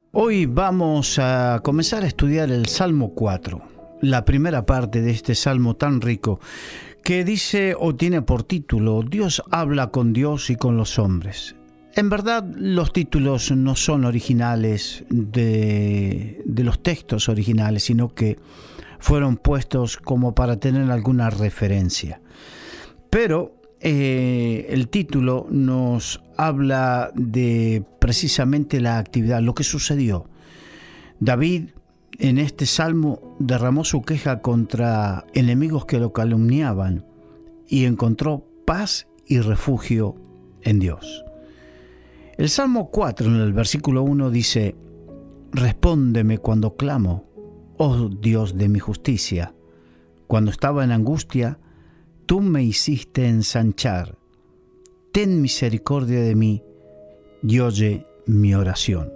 Hoy vamos a comenzar a estudiar el Salmo 4, la primera parte de este salmo tan rico, que dice o tiene por título Dios habla con Dios y con los hombres. En verdad, los títulos no son originales de los textos originales, sino que fueron puestos como para tener alguna referencia. Pero el título nos habla de precisamente la actividad, lo que sucedió. David en este salmo derramó su queja contra enemigos que lo calumniaban y encontró paz y refugio en Dios. El Salmo 4 en el versículo 1 dice: Respóndeme cuando clamo, oh Dios de mi justicia. Cuando estaba en angustia, tú me hiciste ensanchar. Ten misericordia de mí y oye mi oración.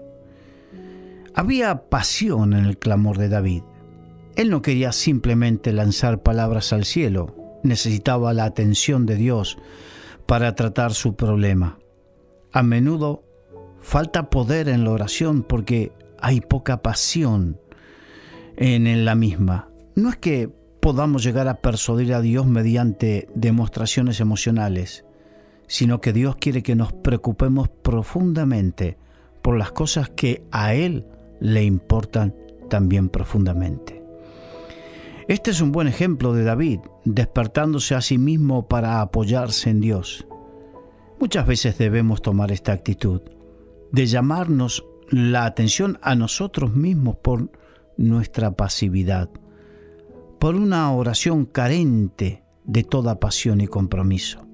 Había pasión en el clamor de David. Él no quería simplemente lanzar palabras al cielo, necesitaba la atención de Dios para tratar su problema. A menudo falta poder en la oración porque hay poca pasión en la misma. No es que podamos llegar a persuadir a Dios mediante demostraciones emocionales, sino que Dios quiere que nos preocupemos profundamente por las cosas que a Él le importan también profundamente. Este es un buen ejemplo de David, despertándose a sí mismo para apoyarse en Dios. Muchas veces debemos tomar esta actitud, de llamarnos la atención a nosotros mismos por nuestra pasividad, por una oración carente de toda pasión y compromiso.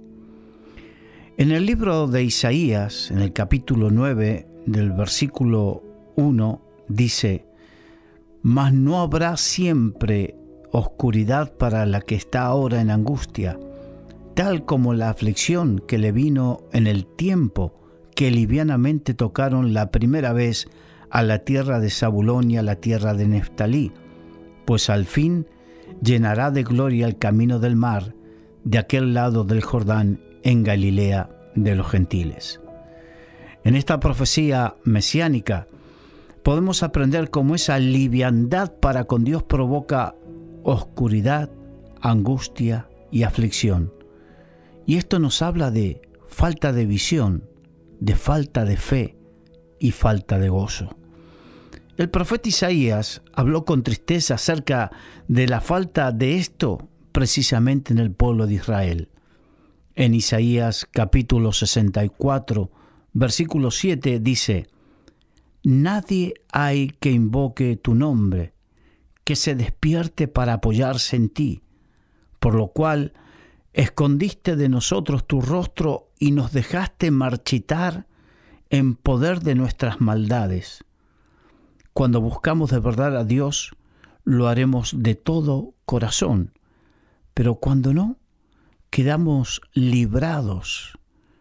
En el libro de Isaías, en el capítulo 9, del versículo 1, dice: Mas no habrá siempre oscuridad para la que está ahora en angustia, tal como la aflicción que le vino en el tiempo que livianamente tocaron la primera vez a la tierra de Zabulón y a la tierra de Neftalí, pues al fin llenará de gloria el camino del mar, de aquel lado del Jordán, en Galilea de los gentiles. En esta profecía mesiánica podemos aprender cómo esa liviandad para con Dios provoca oscuridad, angustia y aflicción. Y esto nos habla de falta de visión, de falta de fe y falta de gozo. El profeta Isaías habló con tristeza acerca de la falta de esto precisamente en el pueblo de Israel. En Isaías capítulo 64, versículo 7 dice: Nadie hay que invoque tu nombre, que se despierte para apoyarse en ti, por lo cual escondiste de nosotros tu rostro y nos dejaste marchitar en poder de nuestras maldades. Cuando buscamos de verdad a Dios, lo haremos de todo corazón, pero cuando no, quedamos librados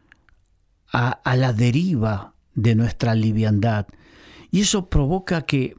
a la deriva de nuestra liviandad, y eso provoca que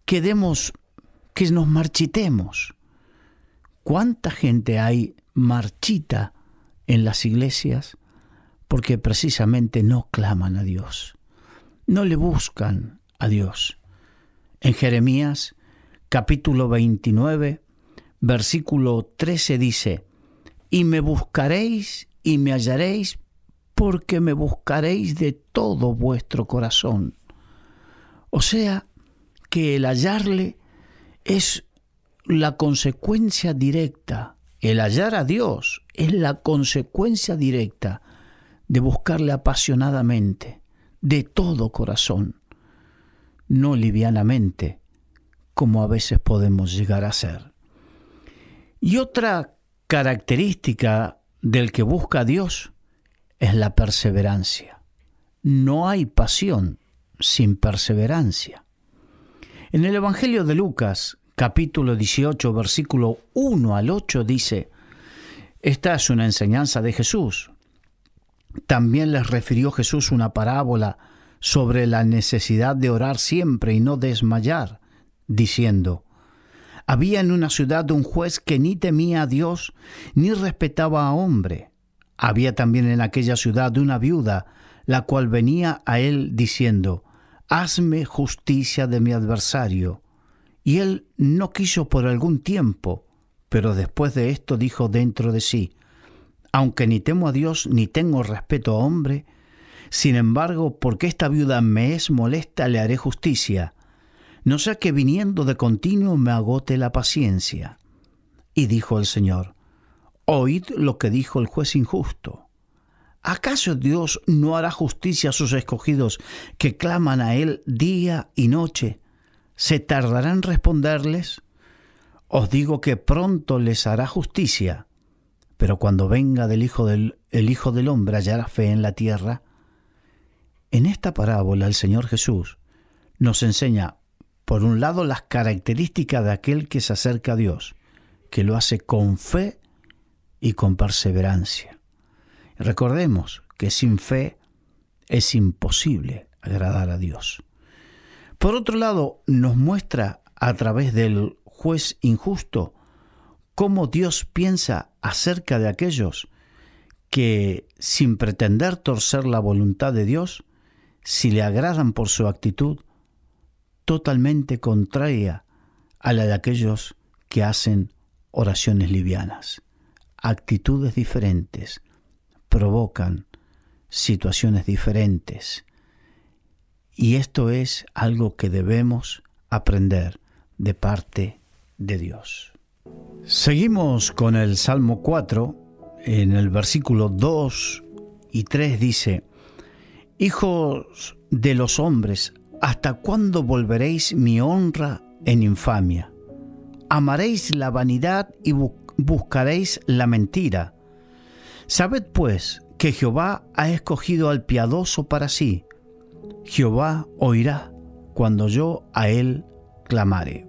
nos marchitemos. ¿Cuánta gente hay marchita en las iglesias porque precisamente no claman a Dios, no le buscan a Dios? En Jeremías capítulo 29, versículo 13 dice: Y me buscaréis y me hallaréis, porque me buscaréis de todo vuestro corazón. O sea, que el hallarle es la consecuencia directa. El hallar a Dios es la consecuencia directa de buscarle apasionadamente, de todo corazón, no livianamente, como a veces podemos llegar a ser. Y otra característica del que busca a Dios es la perseverancia. No hay pasión sin perseverancia. En el Evangelio de Lucas, capítulo 18, versículo 1 al 8, dice: Esta es una enseñanza de Jesús. También les refirió Jesús una parábola sobre la necesidad de orar siempre y no desmayar, diciendo: Había en una ciudad un juez que ni temía a Dios ni respetaba a hombre. Había también en aquella ciudad una viuda, la cual venía a él diciendo: hazme justicia de mi adversario. Y él no quiso por algún tiempo, pero después de esto dijo dentro de sí, aunque ni temo a Dios ni tengo respeto a hombre, sin embargo, porque esta viuda me es molesta, le haré justicia, no sea que viniendo de continuo me agote la paciencia. Y dijo el Señor, oíd lo que dijo el juez injusto. ¿Acaso Dios no hará justicia a sus escogidos que claman a Él día y noche? ¿Se tardará en responderles? Os digo que pronto les hará justicia. Pero cuando venga el Hijo del Hombre, ¿hallará fe en la tierra? En esta parábola el Señor Jesús nos enseña, por un lado, las características de aquel que se acerca a Dios, que lo hace con fe y con perseverancia. Recordemos que sin fe es imposible agradar a Dios. Por otro lado, nos muestra a través del juez injusto cómo Dios piensa acerca de aquellos que, sin pretender torcer la voluntad de Dios, si le agradan por su actitud totalmente contraria a la de aquellos que hacen oraciones livianas. Actitudes diferentes provocan situaciones diferentes. Y esto es algo que debemos aprender de parte de Dios. Seguimos con el Salmo 4. En el versículo 2 y 3 dice, hijos de los hombres, ¿hasta cuándo volveréis mi honra en infamia? Amaréis la vanidad y buscaréis la mentira. Sabed pues que Jehová ha escogido al piadoso para sí. Jehová oirá cuando yo a él clamare.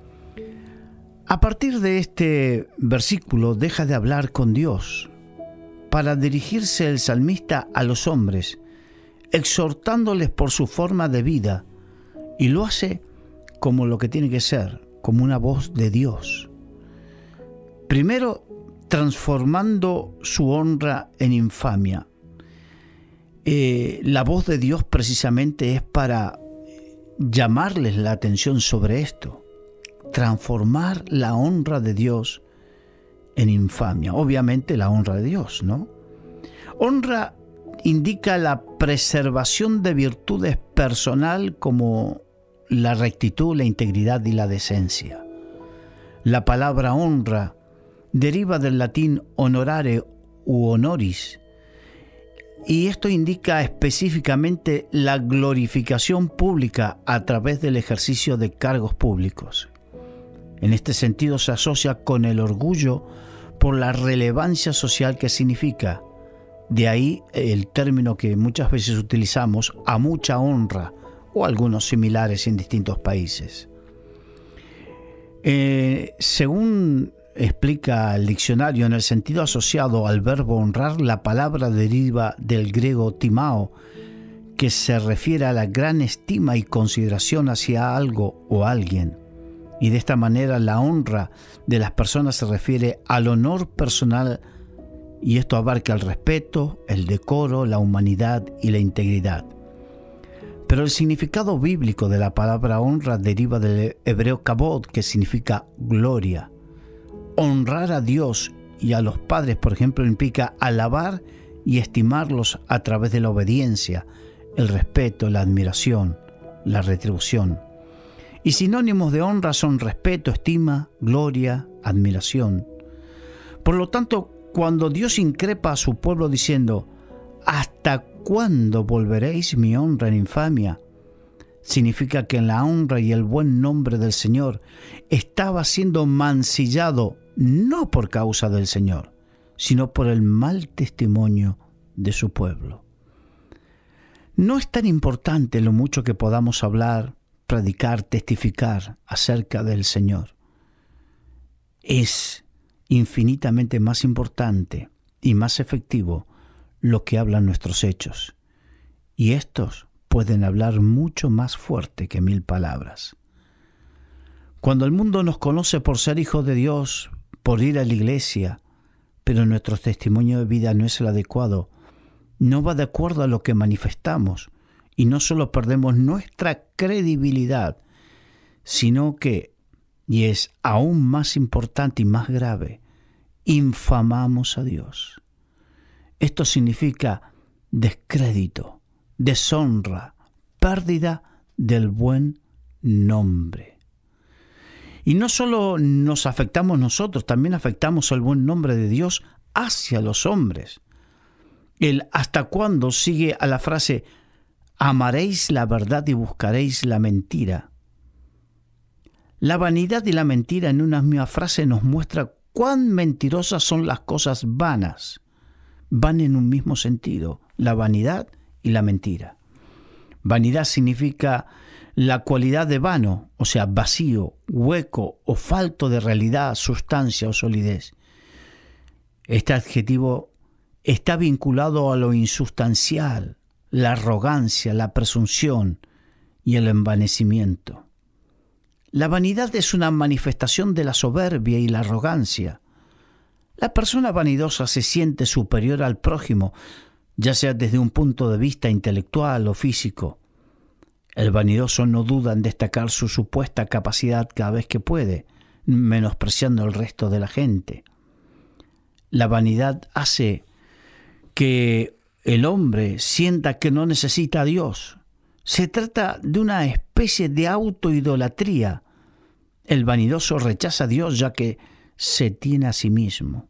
A partir de este versículo deja de hablar con Dios para dirigirse el salmista a los hombres, exhortándoles por su forma de vida, y lo hace como lo que tiene que ser, como una voz de Dios. Primero, transformando su honra en infamia. La voz de Dios precisamente es para llamarles la atención sobre esto, transformar la honra de Dios en infamia. Obviamente la honra de Dios, ¿no? Honra indica la preservación de virtudes personal como la rectitud, la integridad y la decencia. La palabra honra deriva del latín honorare u honoris, y esto indica específicamente la glorificación pública a través del ejercicio de cargos públicos. En este sentido se asocia con el orgullo por la relevancia social que significa. De ahí el término que muchas veces utilizamos, a mucha honra, o algunos similares en distintos países. Según explica el diccionario, en el sentido asociado al verbo honrar, la palabra deriva del griego timao, que se refiere a la gran estima y consideración hacia algo o alguien. Y de esta manera la honra de las personas se refiere al honor personal, y esto abarca el respeto, el decoro, la humanidad y la integridad. Pero el significado bíblico de la palabra honra deriva del hebreo kabod, que significa gloria. Honrar a Dios y a los padres, por ejemplo, implica alabar y estimarlos a través de la obediencia, el respeto, la admiración, la retribución. Y sinónimos de honra son respeto, estima, gloria, admiración. Por lo tanto, cuando Dios increpa a su pueblo diciendo, ¿hasta cuándo volveréis mi honra en infamia?, significa que en la honra y el buen nombre del Señor estaba siendo mancillado no por causa del Señor, sino por el mal testimonio de su pueblo. No es tan importante lo mucho que podamos hablar, predicar, testificar acerca del Señor. Es infinitamente más importante y más efectivo lo que hablan nuestros hechos. Y estos pueden hablar mucho más fuerte que 1000 palabras. Cuando el mundo nos conoce por ser hijos de Dios, por ir a la iglesia, pero nuestro testimonio de vida no es el adecuado, no va de acuerdo a lo que manifestamos y no solo perdemos nuestra credibilidad, sino que, y es aún más importante y más grave, infamamos a Dios. Esto significa descrédito, deshonra, pérdida del buen nombre. Y no solo nos afectamos nosotros, también afectamos el buen nombre de Dios hacia los hombres. El ¿hasta cuándo? Sigue a la frase: amaréis la verdad y buscaréis la mentira. La vanidad y la mentira en una misma frase nos muestra cuán mentirosas son las cosas vanas. Van en un mismo sentido, la vanidad y la mentira. Vanidad significa la cualidad de vano, o sea, vacío, hueco o falto de realidad, sustancia o solidez. Este adjetivo está vinculado a lo insustancial, la arrogancia, la presunción y el envanecimiento. La vanidad es una manifestación de la soberbia y la arrogancia. La persona vanidosa se siente superior al prójimo, ya sea desde un punto de vista intelectual o físico. El vanidoso no duda en destacar su supuesta capacidad cada vez que puede, menospreciando al resto de la gente. La vanidad hace que el hombre sienta que no necesita a Dios. Se trata de una especie de autoidolatría. El vanidoso rechaza a Dios ya que se tiene a sí mismo.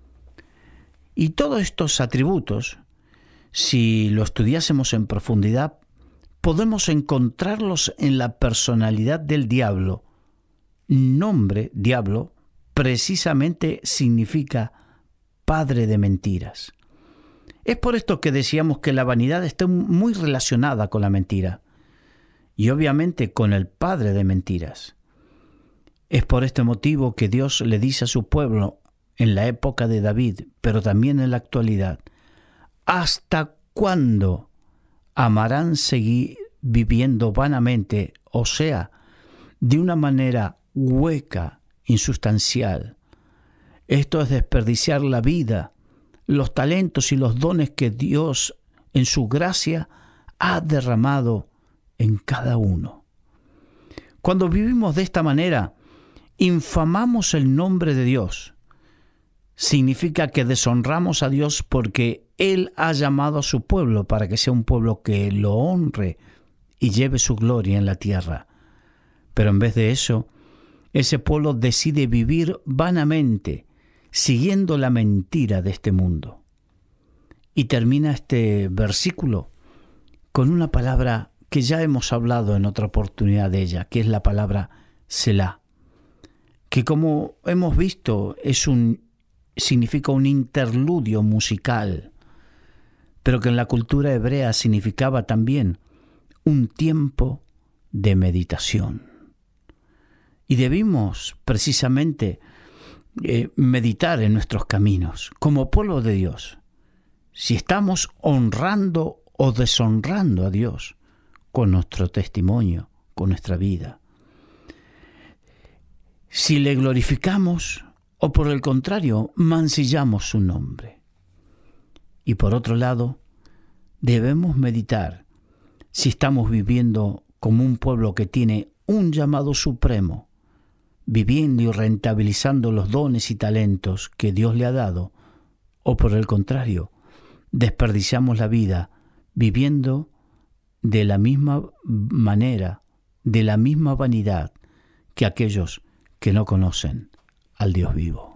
Y todos estos atributos, si lo estudiásemos en profundidad, podemos encontrarlos en la personalidad del diablo. Nombre, diablo, precisamente significa padre de mentiras. Es por esto que decíamos que la vanidad está muy relacionada con la mentira y obviamente con el padre de mentiras. Es por este motivo que Dios le dice a su pueblo en la época de David, pero también en la actualidad: ¿hasta cuándo amarán seguir viviendo vanamente, o sea, de una manera hueca, insustancial? Esto es desperdiciar la vida, los talentos y los dones que Dios en su gracia ha derramado en cada uno. Cuando vivimos de esta manera, infamamos el nombre de Dios. Significa que deshonramos a Dios porque Él ha llamado a su pueblo para que sea un pueblo que lo honre y lleve su gloria en la tierra. Pero en vez de eso, ese pueblo decide vivir vanamente, siguiendo la mentira de este mundo. Y termina este versículo con una palabra que ya hemos hablado en otra oportunidad de ella, que es la palabra Selah, que como hemos visto significa un interludio musical, pero que en la cultura hebrea significaba también un tiempo de meditación. Y debimos precisamente meditar en nuestros caminos como pueblo de Dios, si estamos honrando o deshonrando a Dios con nuestro testimonio, con nuestra vida. Si le glorificamos o por el contrario mancillamos su nombre. Y por otro lado, debemos meditar si estamos viviendo como un pueblo que tiene un llamado supremo, viviendo y rentabilizando los dones y talentos que Dios le ha dado, o por el contrario, desperdiciamos la vida viviendo de la misma manera, de la misma vanidad que aquellos que no conocen al Dios vivo.